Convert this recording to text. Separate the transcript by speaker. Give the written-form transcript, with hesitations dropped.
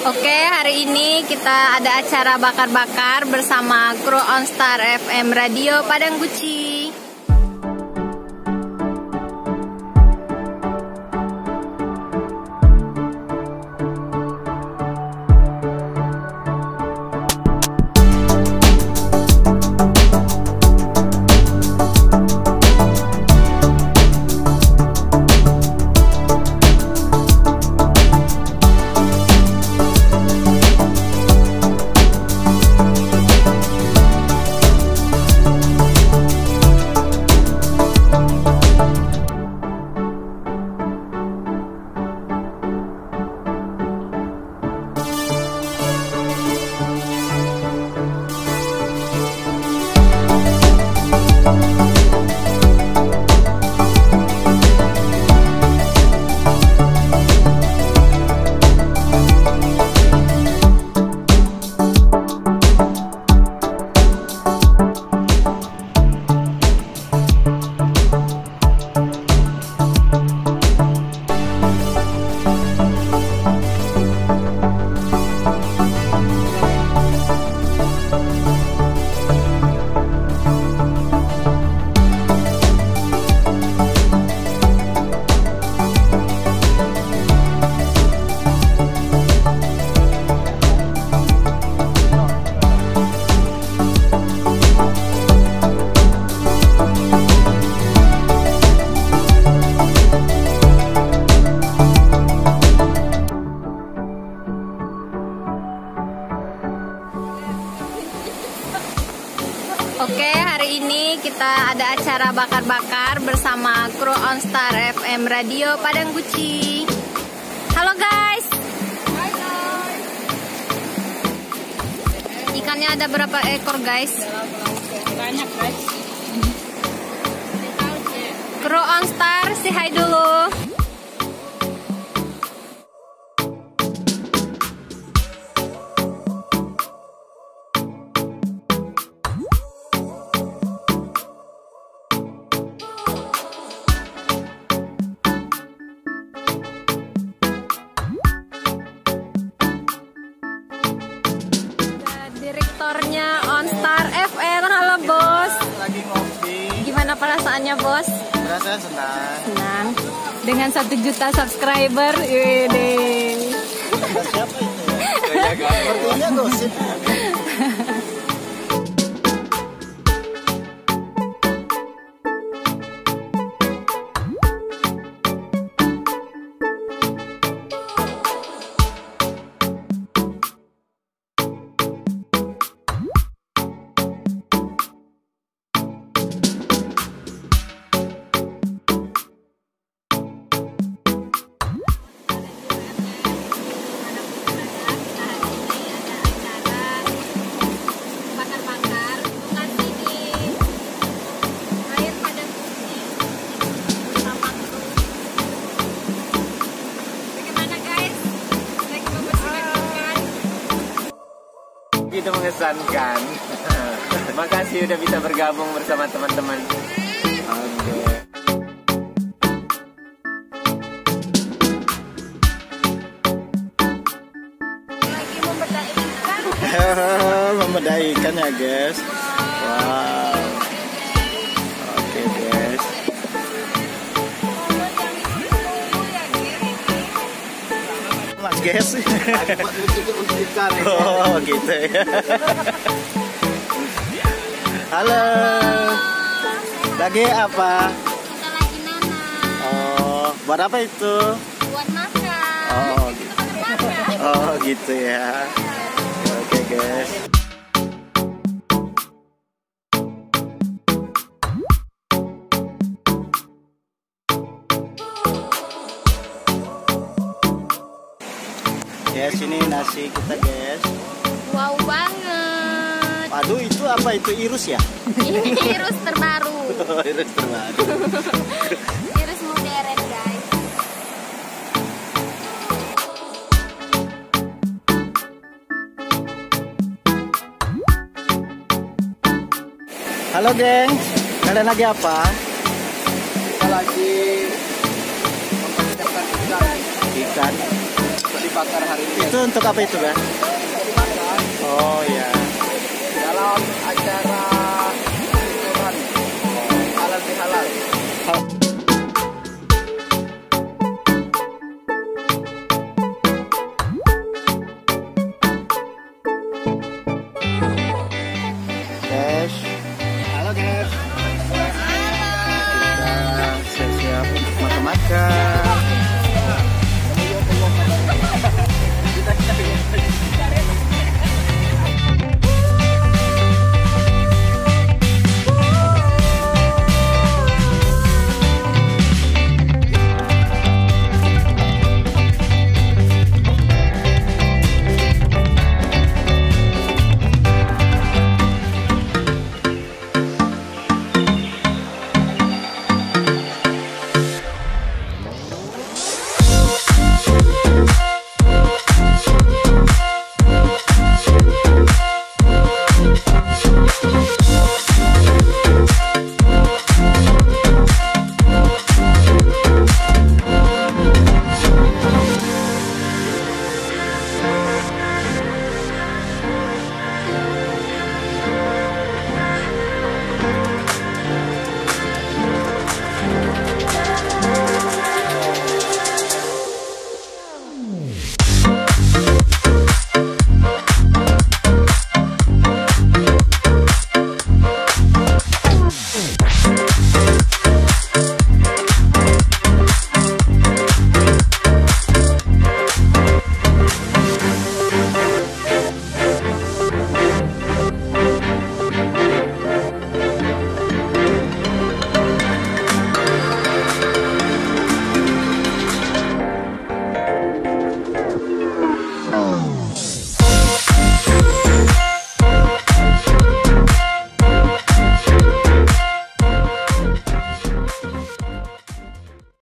Speaker 1: Oke, hari ini kita ada acara bakar-bakar bersama kru OnStar FM Radio Padang Guci. Oke, hari ini kita ada acara bakar-bakar bersama kru OnStar FM Radio Padang Guci. Halo guys.
Speaker 2: Hai guys.
Speaker 1: Ikannya ada berapa ekor guys?
Speaker 2: Banyak guys.
Speaker 1: Kru OnStar, say hi dulu. Direktornya OnStar FM, halo bos.
Speaker 3: Lagi ngopi.
Speaker 1: Gimana perasaannya bos?
Speaker 3: Rasanya senang.
Speaker 1: Senang. Dengan 1 juta subscriber, yede.
Speaker 3: Siapa itu ya? Sepertinya gosip. Itu mengesankan. Terima kasih udah bisa bergabung bersama teman-teman. Oke.
Speaker 1: Lagi membedai ikan.
Speaker 3: Membedai ikan ya guys. Wow. Oke guys. Mas guys. Oh gitu ya. Halo. Lagi apa?
Speaker 1: Kita lagi nanam.
Speaker 3: Oh, buat apa itu?
Speaker 1: Buat makan.
Speaker 3: Oh, gitu. Oh gitu ya. Oke guys. Guys, ini nasi kita guys.
Speaker 1: Wow banget.
Speaker 3: Aduh, itu apa itu irus ya?
Speaker 1: Ini virus terbaru.
Speaker 3: Irus terbaru.
Speaker 1: Virus modern guys.
Speaker 3: Halo geng, kalian lagi apa?
Speaker 2: Kita lagi mempersiapkan ikan.
Speaker 3: Ikan.
Speaker 2: Beli
Speaker 3: dibakar hari ini. Itu untuk apa itu, Bang? Oh ya. Dalam acara syukuran halal bihalal. Guys, halo guys. Kita siap-siap untuk makan-makan. Oh.